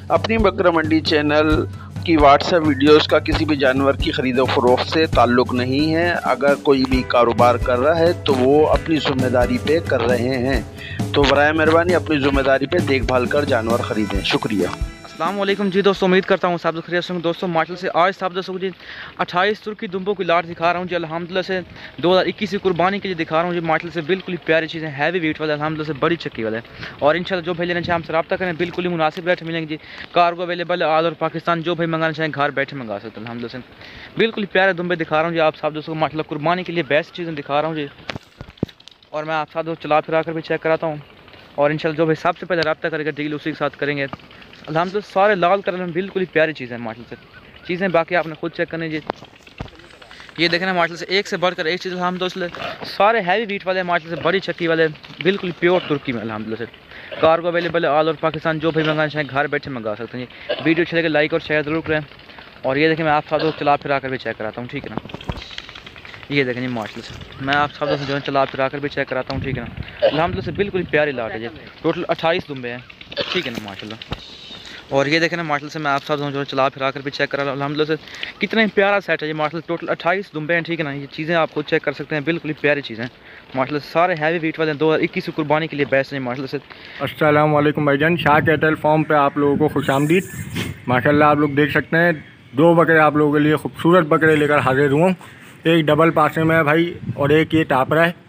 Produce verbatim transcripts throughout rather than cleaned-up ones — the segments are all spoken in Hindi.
अपनी बकरा मंडी चैनल की व्हाट्सएप वीडियोस का किसी भी जानवर की ख़रीदो फरोख्त से ताल्लुक़ नहीं है। अगर कोई भी कारोबार कर रहा है तो वो अपनी ज़िम्मेदारी पे कर रहे हैं, तो बराए मेहरबानी अपनी ज़िम्मेदारी पे देखभाल कर जानवर ख़रीदें। शुक्रिया। अस्सलाम वालेकुम जी दोस्तों, उम्मीद करता हूँ सब लोग खैरियत से होंगे। दोस्तों माशा से आज साहब दोस्तों जी अट्ठाईस तुर्की दुम्बों की लाट दिखा रहा हूँ जी। अल्हम्दुलिल्लाह से दो हज़ार इक्कीस की कुर्बानी के लिए दिखा रहा हूँ जी। माशा से बिल्कुल ही प्यारी चीज़ें, हैवी वेट वाले, अल्हम्दुलिल्लाह से बड़ी चक्की वाले। और इंशाल्लाह जो भाई लेना चाहें हमसे रब्ता करें, बिल्कुल ही मुनासिब रेट मिलेंगे जी। Cargo available all over Pakistan, जो भाई मंगाना चाहें घर बैठे मंगा सकते हैं। अल्हम्दुलिल्लाह से बिल्कुल ही प्यारे दुम्बे दिखा रहा हूँ जी आप साहब दोस्तों को। माशा कुर्बानी के लिए बेस्ट चीज़ें दिखा रहा हूँ जी। और मैं आप साथ दोस्त चला फिरा कर भी चेक कराता हूँ। और इंशाल्लाह जो भाई सबसे पहले रब्ता करेगा डील उसी के साथ करेंगे। अल्हम्दुलिल्लाह सारे लाल कलर में बिल्कुल ही प्यारी चीज़ें हैं माशा से। चीज़ें बाकी आपने खुद चेक करनी जी। ये देखें ना माशा से एक से बढ़कर एक चीज़ अल्हम्दुलिल्लाह सारे हैवी वेट वाले, माशा से बड़ी चक्की वाले, बिल्कुल प्योर तुर्की में अल्हम्दुलिल्लाह से। कार्गो अवेलेबल है ऑल ओवर पाकिस्तान, जो भाई मंगाना चाहें घर बैठे मंगा सकते हैं जी। वीडियो अच्छी लगे लाइक और शेयर ज़रूर करें। और ये देखें मैं आप साथ चला फिरा कर भी चेक कराता हूँ, ठीक है ना। ये देखें जी माशा से मैं आप साथ जो है चला फिरा कर भी चेक कराता हूँ, ठीक है ना। अल्हम्दुलिल्लाह से बिल्कुल प्यारी लाट है जी। टोटल अट्ठाईस दुम्बे हैं, ठीक है ना माशाल्लाह। और ये देखें ना माशा से मैं आप साथ जो है चला फिरा कर भी चेक करा। अल्हम्दुलिल्लाह से कितना ही प्यारा सेट है ये माशा। टोटल अट्ठाईस दुम्बे हैं, ठीक है ना। ये चीज़ें आप खुद चेक कर सकते हैं, बिल्कुल ही प्यारी चीज़ें माशा से। सारे हैवी वेट वाले दो हज़ार इक्कीस की कुर्बानी के लिए बेस्ट हैं माशा से। अस्सलाम वालेकुम भाईजान, शाह कैटल फार्म पे आप लोगों को खुशामदीद। माशाल्लाह आप लोग देख सकते हैं दो बकरे आप लोगों के लिए खूबसूरत बकरे लेकर हाजिर हुआ। एक डबल पासे में है भाई और एक ये टापरा है।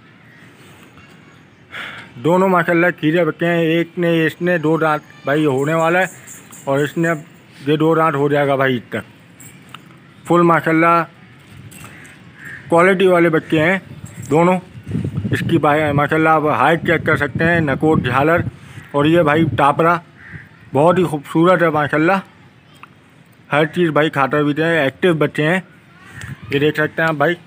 दोनों माशाल्लाह खीरे बच्चे हैं। एक ने इसने दो दांत भाई होने वाला है और इसने ये दो दांत हो जाएगा भाई ईद तक। फुल माशाल्लाह क्वालिटी वाले बच्चे हैं दोनों। इसकी भाई माशाल्लाह आप हाइट चेक कर सकते हैं, नकोट झालर। और ये भाई टापरा बहुत ही खूबसूरत है माशाल्लाह। हर चीज़ भाई खाता पीते हैं, एक्टिव बच्चे हैं। ये देख सकते हैं आप भाई,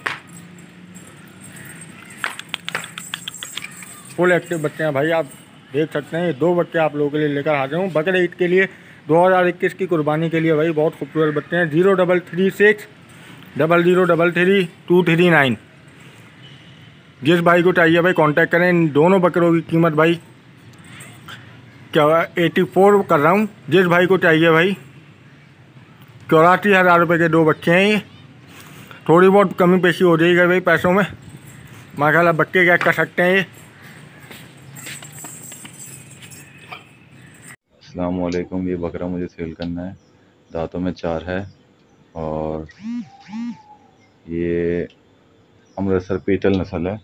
फुल एक्टिव बच्चे हैं भाई। आप देख सकते हैं ये दो बच्चे आप लोगों के लिए लेकर हाजिर हूँ बकरे ईद के लिए दो हज़ार इक्कीस की कुर्बानी के लिए भाई। बहुत खूबसूरत बच्चे हैं। Zero double three six double zero double three two three nine. जिस भाई को चाहिए भाई कांटेक्ट करें। इन दोनों बकरों की कीमत भाई क्या एटी फोर कर रहा हूँ। जिस भाई को चाहिए भाई चौरासी हज़ार रुपये के दो बच्चे हैं ये। थोड़ी बहुत कमी पेशी हो जाएगी भाई पैसों में। माशाल्लाह बच्चे क्या कर सकते हैं ये। अस्सलाम वालेकुम, ये बकरा मुझे सेल करना है। दांतों में चार है और ये अमृतसर पीतल नस्ल है।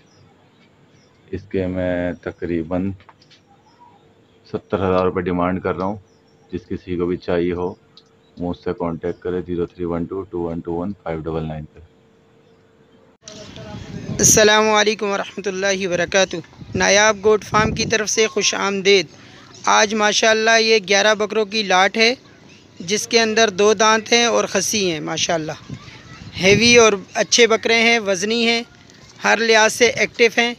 इसके मैं तकरीबन सत्तर हज़ार रुपये डिमांड कर रहा हूँ। जिस किसी को भी चाहिए हो मुझसे कांटेक्ट करें zero three one two two one two one five double nine पर। अस्सलामु अलैकुम वरहमतुल्लाहि वबरकातुहू। नायाब गोट फार्म की तरफ से खुश आमदीद। आज माशाल्लाह ये ग्यारह बकरों की लाट है जिसके अंदर दो दांत हैं और खसी हैं। माशाल्लाह हेवी और अच्छे बकरे हैं, वज़नी हैं, हर लिहाज से एक्टिव हैं।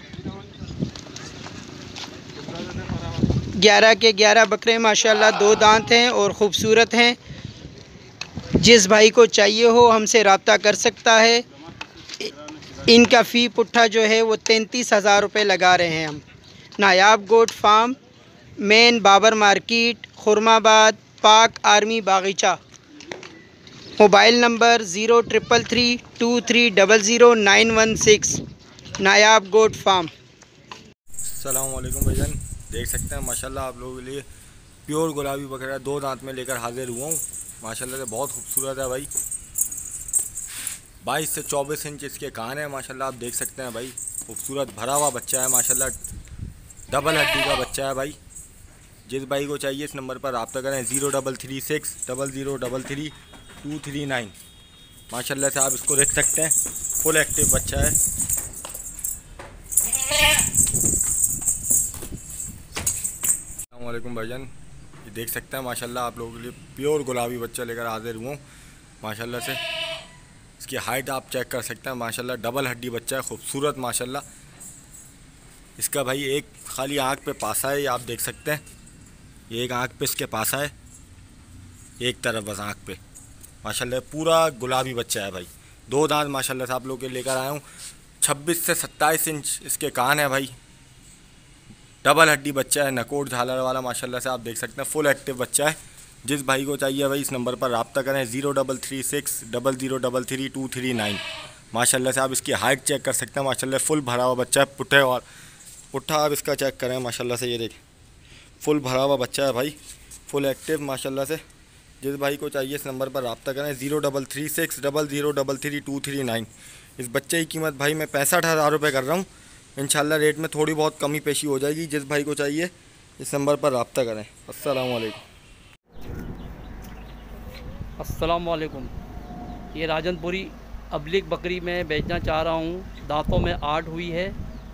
ग्यारह के ग्यारह बकरे माशाल्लाह दो दांत हैं और ख़ूबसूरत हैं। जिस भाई को चाहिए हो हमसे रब्ता कर सकता है। इनका फ़ी पुट्ठा जो है वो तैंतीस हज़ार रुपये लगा रहे हैं हम। Nayab goat farm, main Babar market, Khurramabad, Pak army बागीचा। Mobile number zero triple three two three double zero nine one six. Nayab goat farm. अस्सलाम वालेकुम भाईजान, देख सकते हैं माशाल्लाह आप लोगों के लिए प्योर गुलाबी बकरा दो दांत में लेकर हाजिर हुआ हूँ। माशाल्लाह से बहुत खूबसूरत है भाई। बाईस से चौबीस इंच इसके कान है माशाल्लाह। आप देख सकते हैं भाई खूबसूरत भरा हुआ बच्चा है माशाल्लाह। डबल हड्डी का बच्चा है भाई। जिस भाई को चाहिए इस नंबर पर रब्ता करें zero double three six double zero double three two three nine. माशाल्लाह से आप इसको देख सकते हैं, फुल एक्टिव बच्चा है। अस्सलाम वालेकुम भाईजान, ये देख सकते हैं माशाल्लाह आप लोगों के लिए प्योर गुलाबी बच्चा लेकर हाजिर हुआ हूँ माशाल्लाह से। इसकी हाइट आप चेक कर सकते हैं माशाल्लाह। डबल हड्डी बच्चा है, खूबसूरत माशाल्लाह। इसका भाई एक खाली आँख पे पासा है, ये आप देख सकते हैं। ये एक आँख पे इसके पासा है, एक तरफ बस आँख पे माशाल्लाह। पूरा गुलाबी बच्चा है भाई। दो दांत माशाल्लाह से आप लोग के लेकर आया हूँ। छब्बीस से सत्ताईस इंच इसके कान है भाई। डबल हड्डी बच्चा है, नकोट झालर वाला माशाल्लाह से आप देख सकते हैं, फुल एक्टिव बच्चा है। जिस भाई को चाहिए भाई इस नंबर पर रब्ता करें, zero double three six double zero double three two three nine. माशाल्लाह से आप इसकी हाइट चेक कर सकते हैं, माशाल्लाह फुल भरा हुआ बच्चा है। पुट्ठे और पुट्ठा आप इसका चेक करें माशाल्लाह से, ये देखें फुल भरा हुआ बच्चा है भाई, फुल एक्टिव माशाल्लाह से। जिस भाई को चाहिए इस नंबर पर रब्ता करें, zero double three six double zero double three two three nine. इस बच्चे की कीमत भाई मैं पैंसठ हज़ार रुपये कर रहा हूँ। इंशाल्लाह रेट में थोड़ी बहुत कमी पेशी हो जाएगी। जिस भाई को चाहिए इस नंबर पर रब्ता करें। अस्सलाम वालेकुम। अस्सलाम वालेकुम। ये राजनपुरी अबलिक बकरी मैं बेचना चाह रहा हूँ। दांतों में आठ हुई है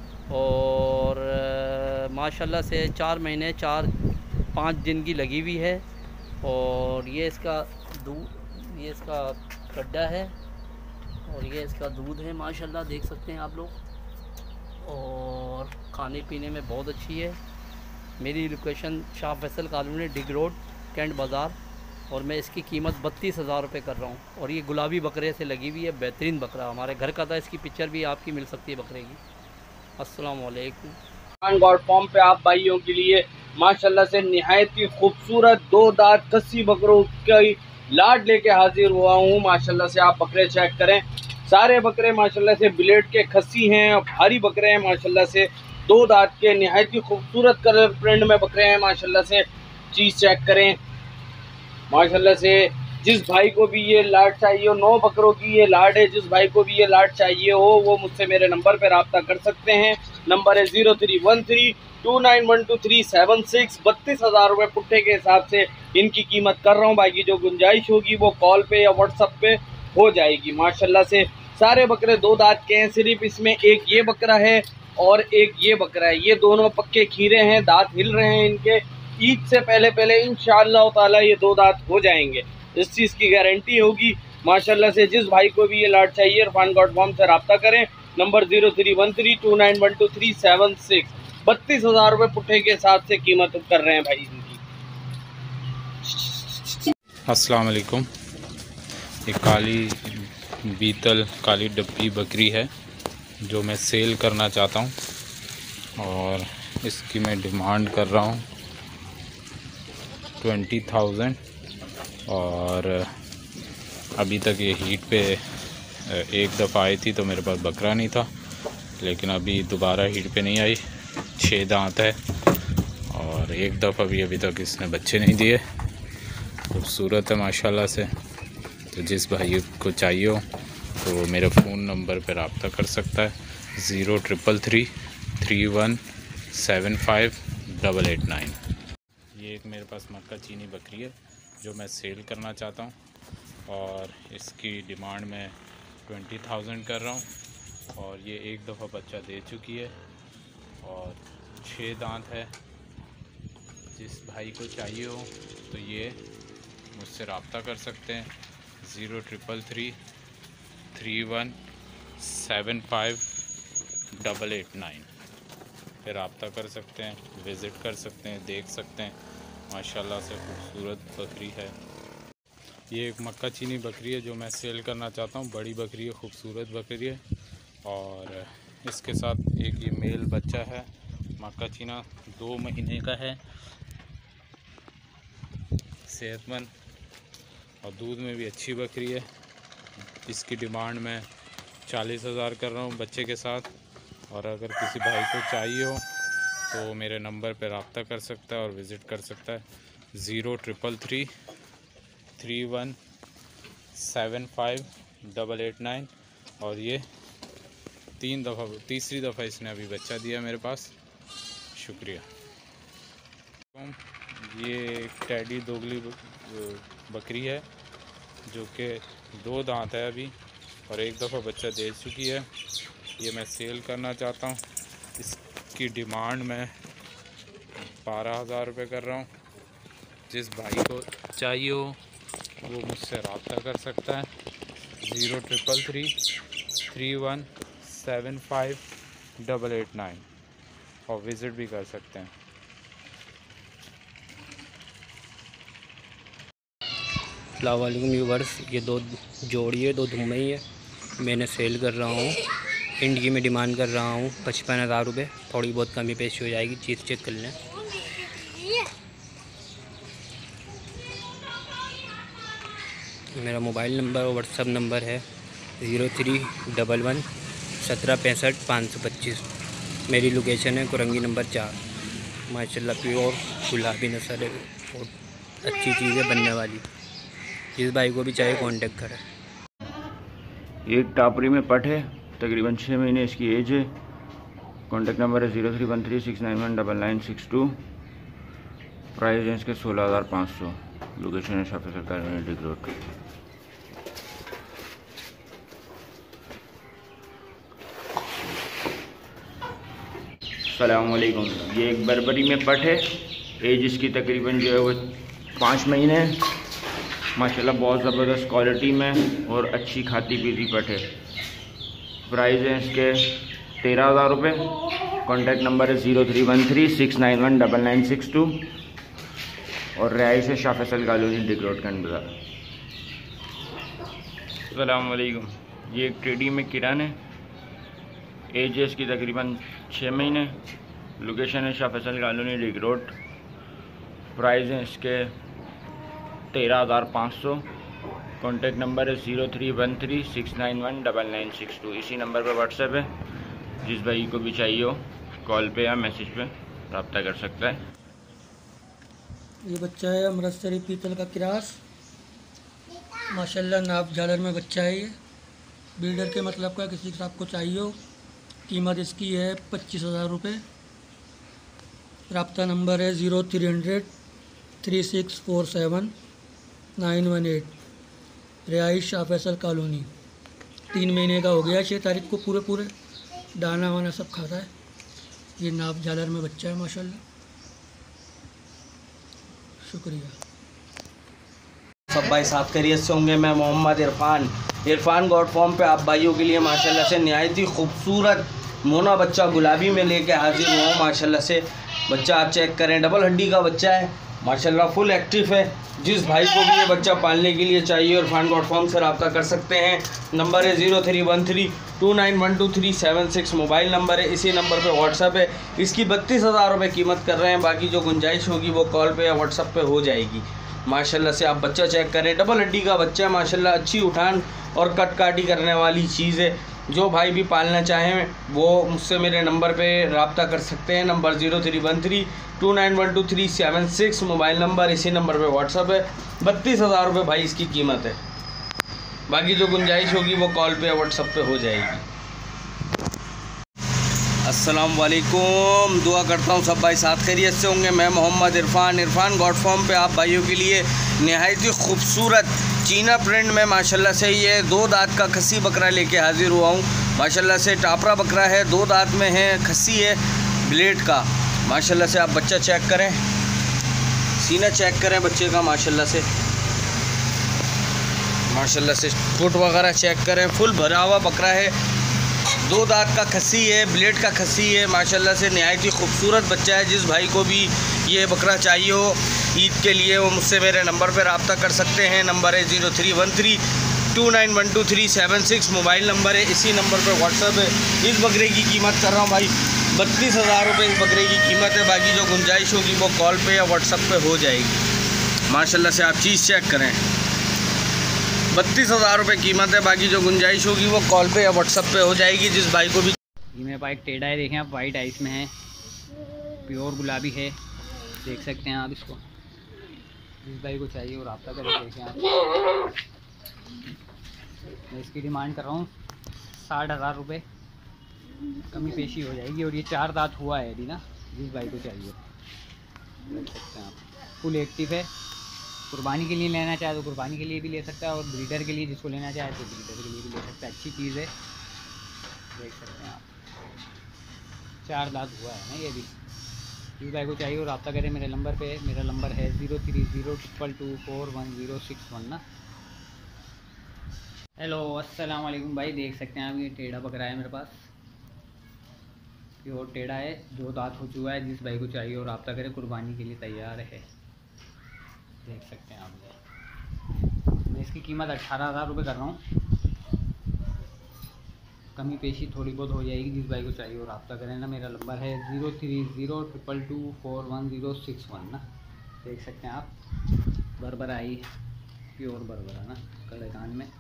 और माशाल्लाह से चार महीने चार पाँच दिन की लगी हुई है। और ये इसका दूध, ये इसका गड्ढा है और ये इसका दूध है माशाल्लाह, देख सकते हैं आप लोग। और खाने पीने में बहुत अच्छी है। मेरी location Shah Faisal colony, Dig road, cantt बाज़ार। और मैं इसकी कीमत बत्तीस हज़ार रुपये कर रहा हूँ। और ये गुलाबी बकरे से लगी हुई है, बेहतरीन बकरा हमारे घर का था। इसकी पिक्चर भी आपकी मिल सकती है बकरे की। अस्सलाम वालेकुम। गॉड फॉर्म पे आप भाइयों के लिए माशाल्लाह से निहायत ही खूबसूरत दो दांत कस्सी बकरों की लाड लेके हाजिर हुआ हूँ। माशाल्लाह से आप बकरे चेक करें, सारे बकरे माशाल्लाह से ब्लेड के खस्सी हैं और भारी बकरे हैं माशाल्लाह से। दो दांत के निहायत ही खूबसूरत कलर प्रिंट में बकरे हैं माशाल्लाह से। चीज़ चेक करें माशाल्लाह से। जिस भाई को भी ये लाड चाहिए हो, नौ बकरों की ये लाड है, जिस भाई को भी ये लाड चाहिए हो वो मुझसे मेरे नंबर पर रब्ता कर सकते हैं। नंबर है zero three one three two nine one two three seven six. बत्तीस हज़ार रुपये पुट्ठे के हिसाब से इनकी कीमत कर रहा हूँ। बाकी जो गुंजाइश होगी वो कॉल पे या व्हाट्सअप पे हो जाएगी। माशाल्लाह से सारे बकरे दो दांत के हैं, सिर्फ इसमें एक ये बकरा है और एक ये बकरा है। ये दोनों पक्के खीरे हैं, दांत हिल रहे हैं इनके। ईद से पहले पहले इंशाअल्लाह ताला ये दो दांत हो जाएंगे, इस चीज़ की गारंटी होगी माशाल्लाह से। जिस भाई को भी ये लाड चाहिए इरफान गॉड फॉर्म से रब्ता करें। Number zero three one three two nine one two three seven six. बत्तीस हज़ार रुपये पुट्ठे के साथ से कीमत कर रहे हैं भाई इनकी। अस्सलाम वालेकुम। ये काली बीतल काली डब्बी बकरी है जो मैं सेल करना चाहता हूँ और इसकी मैं डिमांड कर रहा हूँ ट्वेंटी थाउजेंड। और अभी तक ये हीट पे एक दफ़ा आई थी तो मेरे पास बकरा नहीं था, लेकिन अभी दोबारा हीट पे नहीं आई। छः दांत है और एक दफ़ा भी अभी तक इसने बच्चे नहीं दिए। खूबसूरत है माशाल्लाह से। तो जिस भाई को चाहिए हो तो वो मेरे फ़ोन नंबर पर रब्ता कर सकता है, zero triple three three one seven five double eight nine. ये एक मेरे पास मक्का चीनी बकरी है जो मैं सेल करना चाहता हूँ और इसकी डिमांड मैं ट्वेंटी थाउजेंड कर रहा हूँ। और ये एक दफ़ा बच्चा दे चुकी है और छः दांत है। जिस भाई को चाहिए हो तो ये मुझसे रब्ता कर सकते हैं, zero triple three three one seven five double eight nine पे रब्ता कर सकते हैं, विज़िट कर सकते हैं, देख सकते हैं। माशाल्लाह से खूबसूरत बकरी है। ये एक मक्का चीनी बकरी है जो मैं सेल करना चाहता हूँ। बड़ी बकरी है, खूबसूरत बकरी है। और इसके साथ एक ये मेल बच्चा है मक्का चीना, दो महीने का है, सेहतमंद और दूध में भी अच्छी बकरी है। इसकी डिमांड मैं चालीस हज़ार कर रहा हूँ बच्चे के साथ। और अगर किसी भाई को चाहिए हो तो मेरे नंबर पर रब्ता कर सकता है और विज़िट कर सकता है, zero triple three three one seven five double eight nine. और ये तीन दफ़ा तीसरी दफ़ा इसने अभी बच्चा दिया मेरे पास। शुक्रिया। ये टैडी दोगली बकरी है जो कि दो दांत है अभी और एक दफ़ा बच्चा दे चुकी है। ये मैं सेल करना चाहता हूँ। इसकी डिमांड मैं बारह हज़ार रुपये कर रहा हूँ। जिस भाई को चाहिए हो वो मुझसे रब्ता कर सकता है, zero triple three three one seven five double eight nine और विज़िट भी कर सकते हैं। अस्सलाम वालेकुम व्यूअर्स। ये दो जोड़ी है, दो धुम्मई है, मैंने सेल कर रहा हूँ। इंडी में डिमांड कर रहा हूँ पचपन हज़ार रुपये। थोड़ी बहुत कमी पेशी हो जाएगी, चीज़ चेक कर लें। मेरा मोबाइल नंबर और व्हाट्सअप नंबर है ज़ीरो थ्री डबल वन सत्रह पैंसठ पाँच सौ पच्चीस। मेरी लोकेशन है कुरंगी नंबर चार। माशाल्लाह प्योर गुलाबी नस्ल है और अच्छी चीज़ है बनने वाली। जिस भाई को भी चाहे कांटेक्ट करें। एक टापरी में पट है, तकरीबन छः महीने इसकी एज है। कॉन्टेक्ट नंबर है zero three one three six nine one double nine six two. Price है इसके सोलह हज़ार पाँच सौ। लोकेशन है शाफी सरकार डिग रोड। अस्सलाम वालेकुम। ये एक बर्बरी में पट है, एज इसकी तकरीबन जो है वो पाँच महीने है। माशाल्लाह बहुत ज़बरदस्त क्वालिटी में और अच्छी खाती पीती पट है। प्राइस है इसके तेरह हज़ार रुपये। कॉन्टैक्ट नंबर है zero three one three six nine one double nine six two और रिहाइश है Shah Faisal colony Dig road cantt बाज़ार। अस्सलाम वालेकुम। ये एक टेडी में किरान है, एज है इसकी तकरीबन छः महीने। लोकेशन है Shah Faisal colony Dig road. Price है इसके तेरह हज़ार पाँच सौ। कॉन्टैक्ट नंबर है zero three one three six nine one double nine six two. इसी नंबर पर व्हाट्सएप है, जिस भाई को भी चाहिए हो कॉल पे या मैसेज पे रब्ता कर सकता है। ये बच्चा है अमृतसरी पीतल का क्रास। माशाल्लाह नाप झालर में बच्चा है। ये ब्रीडर के मतलब का किसी से आपको चाहिए हो। कीमत इसकी है पच्चीस हज़ार रुपये। रब्ता नंबर है zero three hundred three six four seven nine one eight. रिहाइश शाह फैसल कॉलोनी। तीन महीने का हो गया, छः तारीख को पूरे पूरे दाना वाना सब खाता है। ये नाप झालर में बच्चा है माशाल्लाह। शुक्रिया। सब भाई साफ खैरियत से होंगे। मैं मोहम्मद इरफान इरफान गॉड फॉर्म पे आप भाइयों के लिए माशाल्लाह से नहायत ही खूबसूरत मोना बच्चा गुलाबी में लेके हाजिर हुआ। माशाल्लाह से बच्चा आप चेक करें, डबल हड्डी का बच्चा है माशाल्लाह, फुल एक्टिव है। जिस भाई को भी ये बच्चा पालने के लिए चाहिए इरफान गॉड फॉर्म से रब्ता कर सकते हैं। नंबर है zero three one three two nine one two three seven six. Mobile number है, इसी नंबर पे व्हाट्सअप है। इसकी बत्तीस हज़ार रुपये कीमत कर रहे हैं। बाकी जो गुंजाइश होगी वो कॉल पे या व्हाट्सअप पे हो जाएगी। माशाल्लाह से आप बच्चा चेक करें, डबल हड्डी का बच्चा है माशाल्लाह, अच्छी उठान और कट काटी करने वाली चीज़ है। जो भाई भी पालना चाहें वो मुझसे मेरे नंबर पे रब्ता कर सकते हैं। Number zero three one three two nine one two three seven six. Mobile number इसी नंबर पे व्हाट्सअप है। बत्तीस हज़ार रुपये भाई इसकी कीमत है। बाकी जो गुंजाइश होगी वो कॉल पे या व्हाट्सअप पे हो जाएगी। अस्सलाम वालेकुम। दुआ करता हूँ सब भाई साथ खैरियत से होंगे। मैं मोहम्मद इरफान इरफान गॉड फॉर्म पे आप भाइयों के लिए नहायत ही खूबसूरत चीना प्रिंट में माशाल्लाह से ये दो दांत का खस्सी बकरा लेके हाजिर हुआ हूँ। माशाल्लाह से टापरा बकरा है, दो दांत में है, खस्सी है ब्लेड का। माशाल्लाह से आप बच्चा चेक करें, सीना चेक करें बच्चे का। माशाल्लाह से माशाल्लाह से फुट वगैरह चेक करें, फुल भरा हुआ बकरा है। दो दांत का खस्सी है, ब्लेड का खस्सी है। माशाल्लाह से नहायत ही खूबसूरत बच्चा है। जिस भाई को भी ये बकरा चाहिए हो ईद के लिए वो मुझसे मेरे नंबर पर रब्ता कर सकते हैं। नंबर है zero three one three two nine one two three seven six. Mobile number है, इसी नंबर पर व्हाट्सअप है। इस बकरे की कीमत कर रहा हूँ भाई बत्तीस हज़ार रुपये इस बकरे की कीमत है। बाकी जो गुंजाइश होगी वो कॉल पे या व्हाट्सअप पे हो जाएगी। माशाल्लाह से आप चीज़ चेक करें, बत्तीस हज़ार रुपये कीमत है। बाकी जो गुंजाइश होगी वो कॉल पे या व्हाट्सअप पे हो जाएगी। जिस भाई को भी ये मेरे पास एक टेढ़ा है, देखें आप, वाइट आइस में है, प्योर गुलाबी है, देख सकते हैं आप इसको। जिस भाई को चाहिए और रब्ता करें। देखें आप, मैं इसकी डिमांड कर रहा हूँ साठ हज़ार रुपये, कमी पेशी हो जाएगी। और ये चार दांत हुआ है अभी ना, जिस भाई को चाहिए देख सकते हैं आप। फुल एक्टिव है, कुर्बानी के लिए लेना चाहे तो कुर्बानी के लिए भी ले सकता है और ब्रीडर के लिए जिसको लेना चाहे तो ब्रीडर के लिए भी ले सकता है। अच्छी चीज़ है, देख सकते हैं आप। चार दांत हुआ है ना ये भी। जिस भाई को चाहिए और रब्ता करें मेरे नंबर पे। मेरा नंबर है zero three zero triple two four one zero six one ना। हेलो अस्सलाम वालेकुम भाई, देख सकते हैं आप, ये टेढ़ा बकरा है मेरे पास, प्योर टेढ़ा है, दो दांत हो चुका है। जिस भाई को चाहिए और रब्ता करें, कुर्बानी के लिए तैयार है, देख सकते हैं आप। मैं इसकी कीमत अठारह हज़ार रुपये कर रहा हूँ। कमी पेशी थोड़ी बहुत हो जाएगी। जिस भाई को चाहिए वो रब्ता करें ना। मेरा नंबर है zero three zero triple two four one zero six one ना, देख सकते हैं आप। बर्बर आई प्योर बर्बर है ना, कड़े कान में।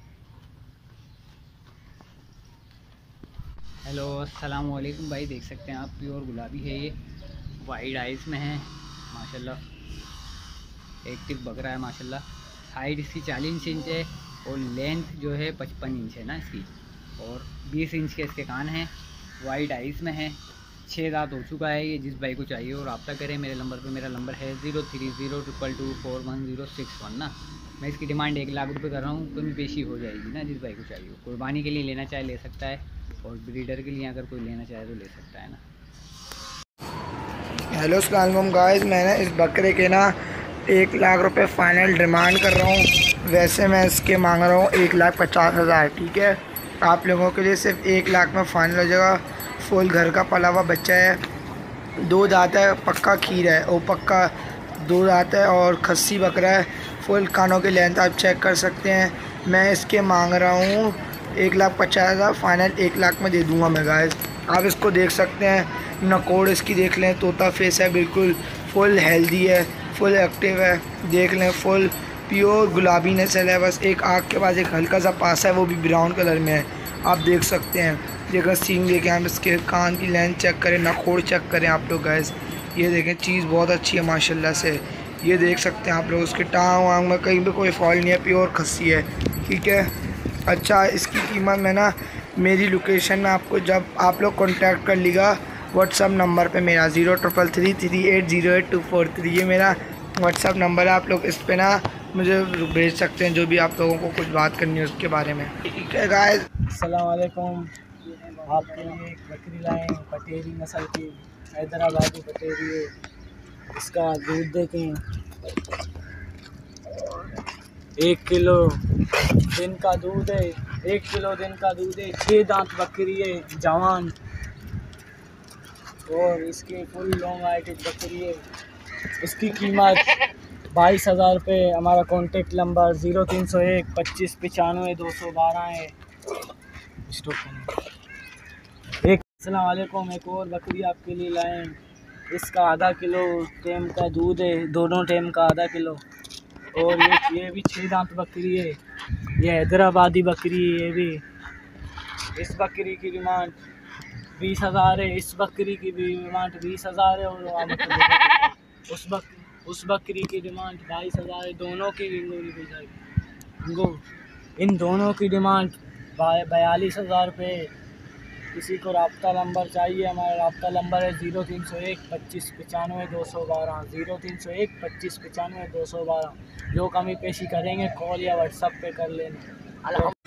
हेलो अस्सलाम वालेकुम भाई, देख सकते हैं आप प्योर गुलाबी है ये, वाइड आइज़ में है माशाल्लाह। एक्टिव बकरा है माशाल्लाह। हाइट इसकी चालीस इंच है और लेंथ जो है पचपन इंच है ना इसकी, और बीस इंच के इसके कान हैं। वाइड आइज़ में है, छः दांत हो चुका है ये। जिस भाई को चाहिए वो रब्ता करें मेरे नंबर पे। मेरा नंबर है zero three zero triple two four one zero six one ना। मैं इसकी डिमांड एक लाख रुपए कर रहा हूँ, कमी पेशी हो जाएगी ना। जिस भाई को चाहिए कुर्बानी के लिए लेना चाहे ले सकता है, और ब्रीडर के लिए अगर कोई लेना चाहे तो ले सकता है ना। हेलो अस्सलाम वालेकुम गाइस, मैंने इस बकरे के ना एक लाख रुपए फाइनल डिमांड कर रहा हूँ। वैसे मैं इसके मांग रहा हूँ एक लाख पचास हज़ार, ठीक है। आप लोगों के लिए सिर्फ एक लाख में फाइनल हो जाएगा। फुल घर का पला हुआ बच्चा है, दो दांत है, पक्का खीर है, वो पक्का दो दांत है और खस्सी बकरा है। फुल कानों की लेंथ आप चेक कर सकते हैं। मैं इसके मांग रहा हूँ एक लाख पचास हज़ार, फाइनल एक लाख में दे दूँगा मैं गाइस। आप इसको देख सकते हैं, नकोड़ इसकी देख लें, तोता फेस है, बिल्कुल फुल हेल्दी है, फुल एक्टिव है, देख लें फुल प्योर गुलाबी नस्ल है। बस एक आँख के पास एक हल्का सा पासा है, वो भी ब्राउन कलर में है, आप देख सकते हैं। देखो सींग देखें आप, इसके कान की लेंथ चेक करें, नखोड़ चेक करें आप लोग गाइस। ये देखें चीज़ बहुत अच्छी है माशाल्लाह से, ये देख सकते हैं आप लोग। उसके टांग वांग में कहीं भी कोई फॉल नहीं है, प्योर खस्सी है, ठीक है। अच्छा, इसकी कीमत में ना मेरी लोकेशन में आपको जब आप लोग कॉन्टैक्ट कर लीगा व्हाट्सअप नंबर पे मेरा zero triple three three eight zero eight two four three, ये मेरा व्हाट्सअप नंबर है। आप लोग इस पे ना मुझे भेज सकते हैं जो भी आप लोगों को कुछ बात करनी है उसके बारे में, ठीक है गाइस। अस्सलाम वालेकुम, आपके लिए एक बकरी लाए हैं, पटेरी नस्ल की, हैदराबादी पटेरी है। इसका दूध देखें, एक किलो दिन का दूध है, एक किलो दिन का दूध है। छः दांत बकरी है, जवान, और इसकी फुल लॉन्ग हाइटेड बकरी है। इसकी कीमत बाईस हज़ार रुपये। हमारा कॉन्टेक्ट नंबर ज़ीरो तीन सौ एक पच्चीस पचानवे दो सौ बारह है। स्टॉप करना। एक अस्सलाम वालेकुम, एक और बकरी आपके लिए लाए हैं। इसका आधा किलो टाइम का दूध है, दोनों टाइम का आधा किलो, और ये ये भी छः दांत बकरी है। ये हैदराबादी बकरी है ये भी। इस बकरी की डिमांड बीस हज़ार है, इस बकरी की भी डिमांड बीस हज़ार है, और उस बकरी उस बकरी की डिमांड बाईस हज़ार है। दोनों की इनको इन दोनों की डिमांड बयालीस हज़ार रुपये। किसी को रब्ता नंबर चाहिए, हमारा रब्ता नंबर है ज़ीरो तीन सौ एक पच्चीस पचानवे दो सौ बारह ज़ीरो तीन सौ एक पच्चीस पचानवे दो सौ बारह। जो कमी पेशी करेंगे कॉल या व्हाट्सअप पे कर लेना।